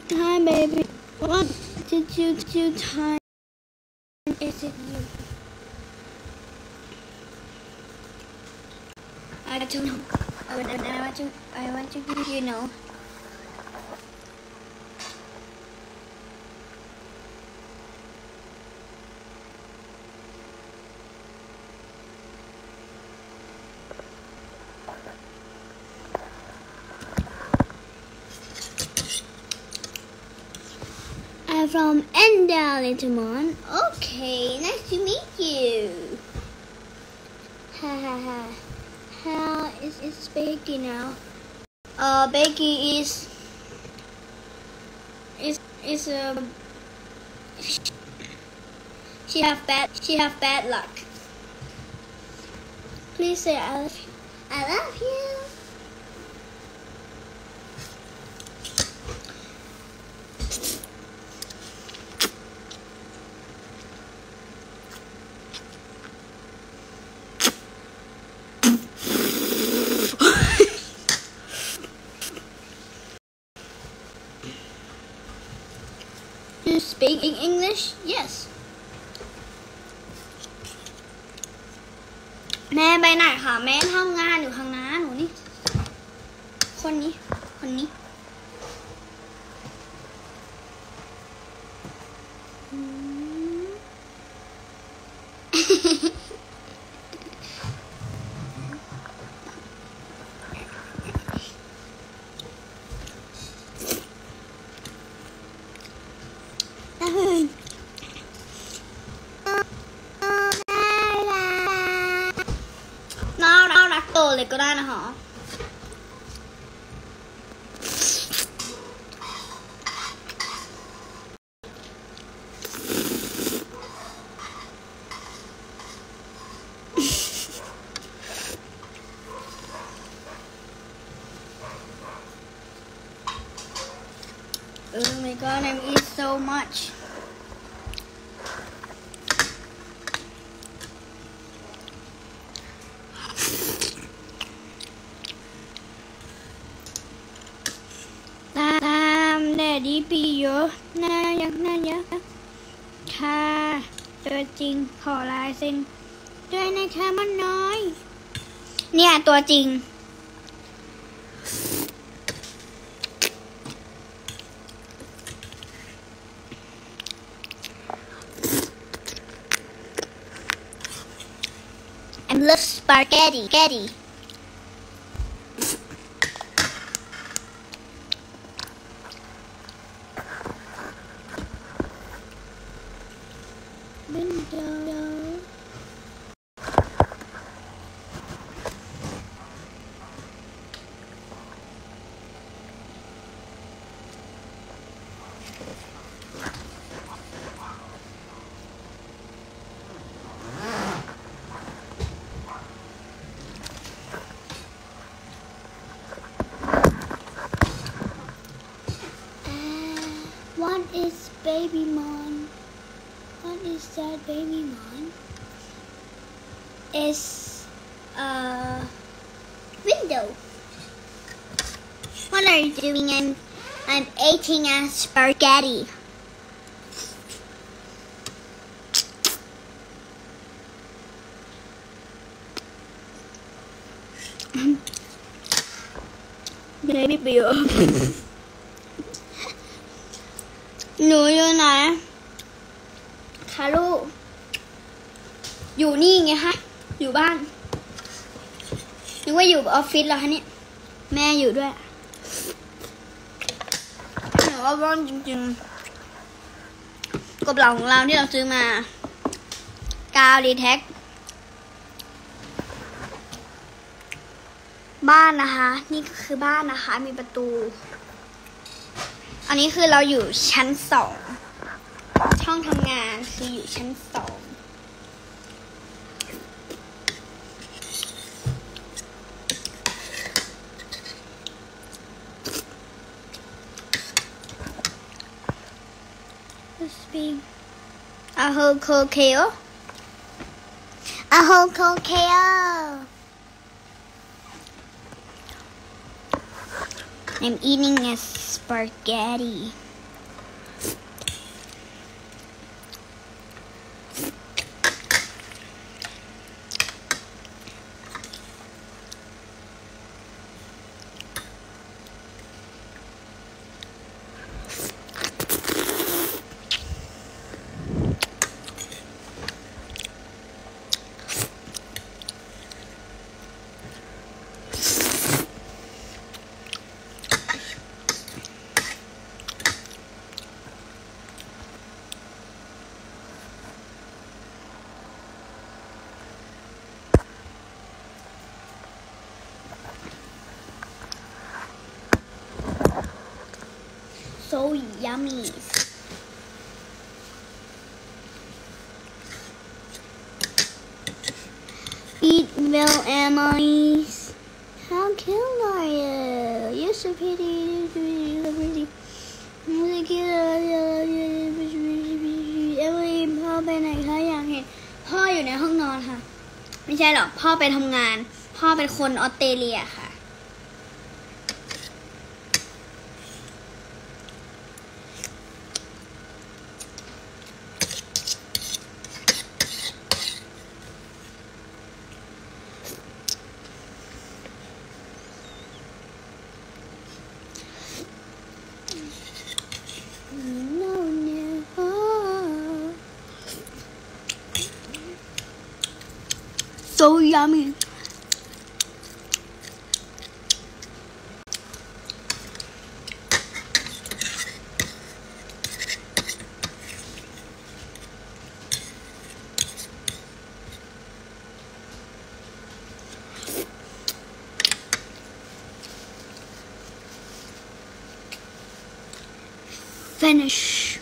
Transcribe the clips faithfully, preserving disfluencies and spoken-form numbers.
Hi, baby. What did you do time? Is it you? I don't know. I want, I want to. I want to give you know. I'm from Endell, Littlemon. Okay, nice to meet you. Ha ha ha. How is it's Becky now? Uh, Becky is is is a. Uh, she have bad she have bad luck. Please say I love you. I love you. You speak in English? Yes. แม่ไปไหนคะแม่ทำงานอยู่ข้างหน้าหนูนี่คนนี้คนนี้น่ารักรักโตเลยก็ได้นะฮะOh my god, I eat so much. Tam Daddy พี่เยอะน่ารักน่ารักค่ะตัวจริงขอลายเซ็นด้วยนะคะมันน้อยเนี่ยตัวจริงI love spaghetti. Spaghetti. Window. What is baby mon? What is that baby mon? It's a window. What are you doing? I'm, I'm eating a spaghetti. Baby beer. หนูอยู่ไหนคะลูกอยู่นี่ไงคะอยู่บ้านนึกว่าอยู่ออฟฟิศเหรอคะเนี่ยแม่อยู่ด้วยหนูว่าบ้านจริงๆกบเหล่าของเราที่เราซื้อมากาวดีแท็กบ้านนะคะนี่ก็คือบ้านนะคะมีประตูอันนี้คือเราอยู่ชั้นสองห้องทำงานคืออยู่ชั้นสองอาโฮโคเคโออาโฮโคเคโอ I'm eating a spaghetti so yummy. Eat well, Emily. How cute are you? You're so pretty. You're so pretty. You're so cute. Emily พ่อไปไหนคะอยากเห็นพ่ออยู่ในห้องนอนค่ะไม่ใช่หรอกพ่อไปทำงานพ่อเป็นคนออสเตรเลียค่ะSo yummy. Finish.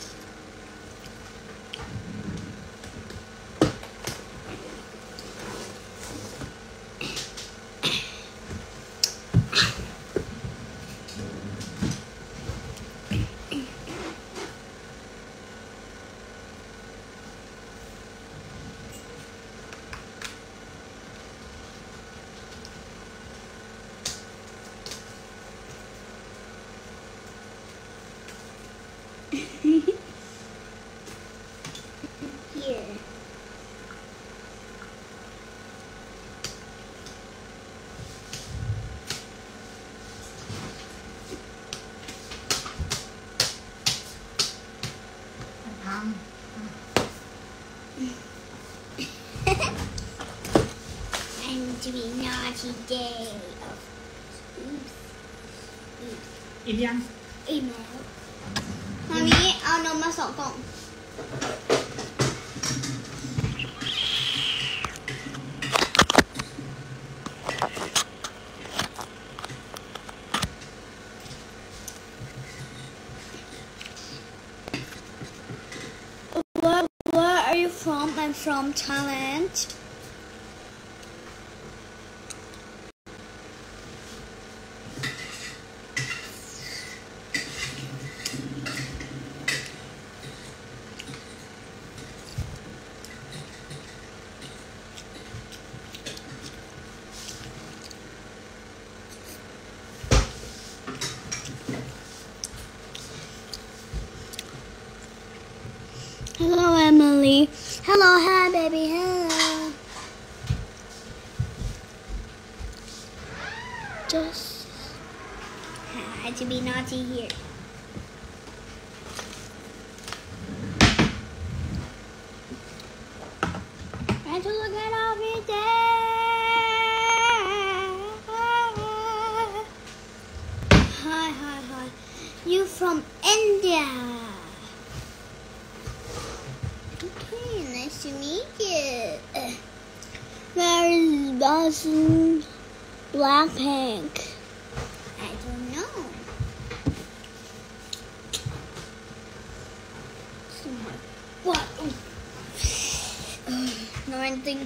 Here. I'm doing naughty day. Oops. Oops. อิ่มยังอิ่มแล้วตอนนี้เอานมมาสองกล่อง Where, where are you from? I'm from Thailand. Hello, Emily. Hello, hi, baby. Hello. Just I had to be naughty here. I had to look at every day. Hi, hi, hi. You from India? Okay, nice to meet you. Where is Boston Blackpink? I don't know. Somewhere. What? Oh. No anything.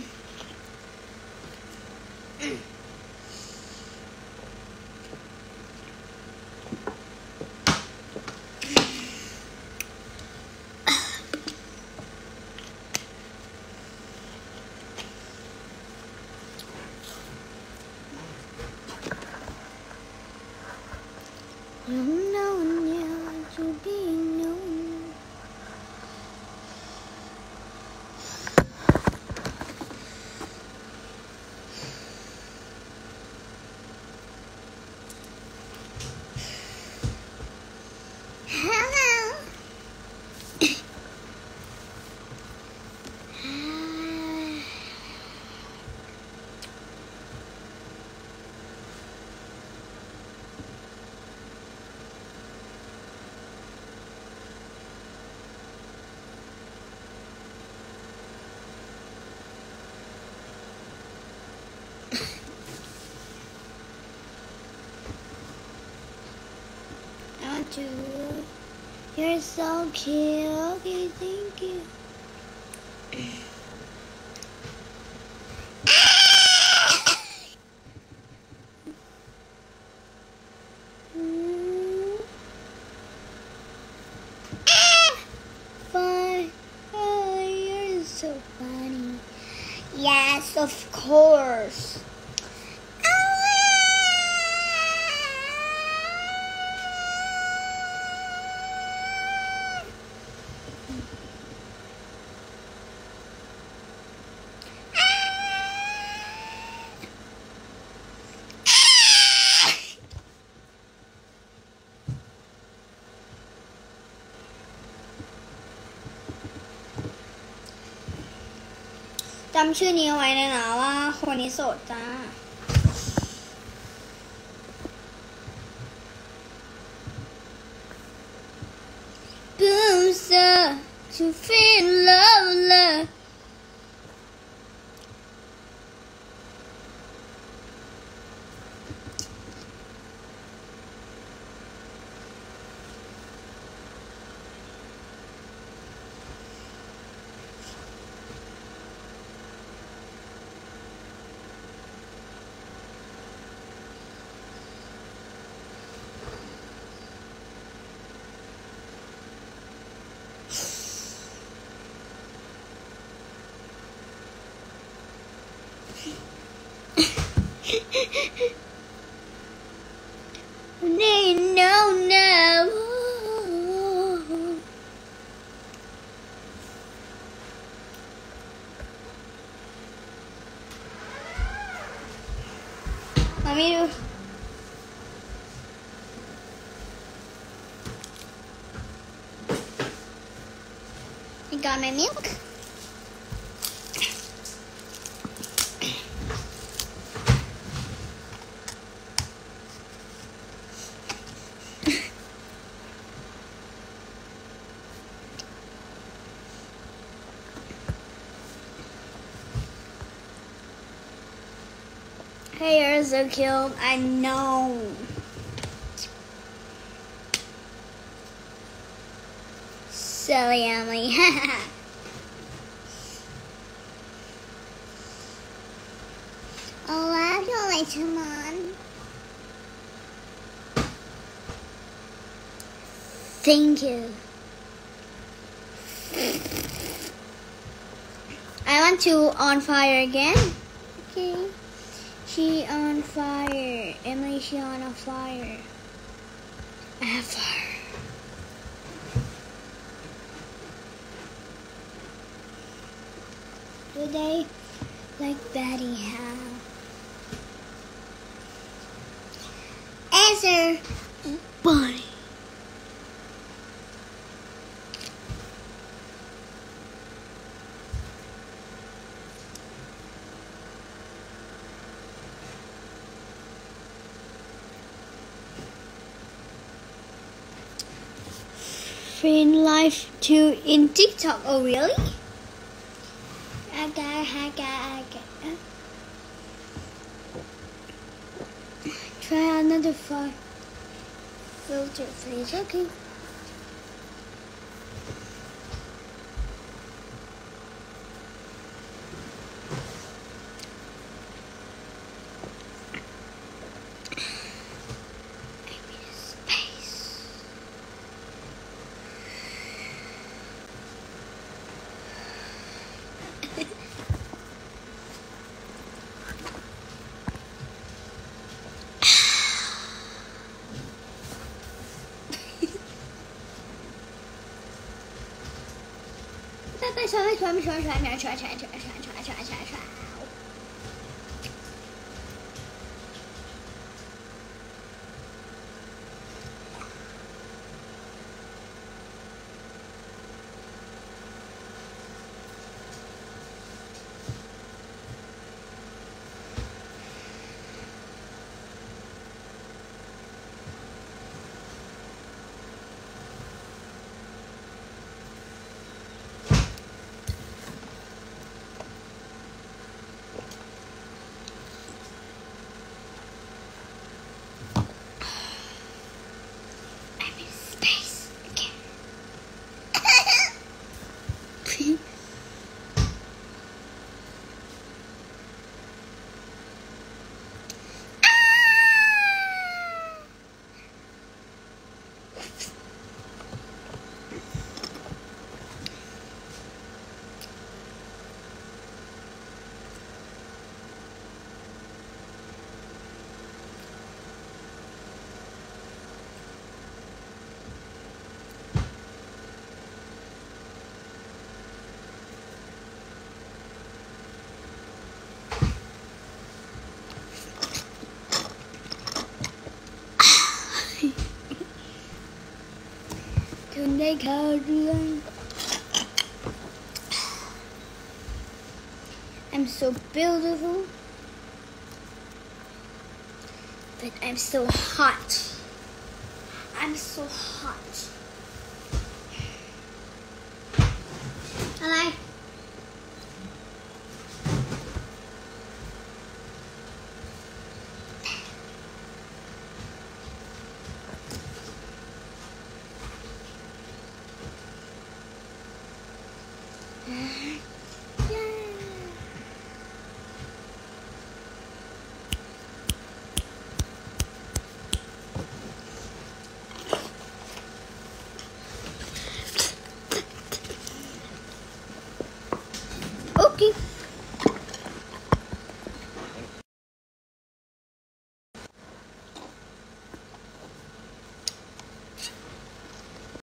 To You're so cute. Okay, thank you. Mm. Fun. Oh, you're so funny. Yes, of course.จำชื่อนี้เอาไว้นะนะว่าคนนี้โสดจ้า Boom sir to feel love love No, no. Let me do. You got my milk? Hey, you're so cute. I know. Silly Emily. Oh, I don't like him on. Thank you. I want to on fire again. Okay. She on fire. Emily, she on a fire. I have fire. Do they like Betty how? Answer, Bunny. In life too in TikTok. Oh really? I got, I got, I got. Try another far filter, please. Okay. Try, try, try, try, try, try, try, try, try, try, try, try, try. when they call you. I'm so beautiful, but I'm so hot. I'm so hot. I like. Okay.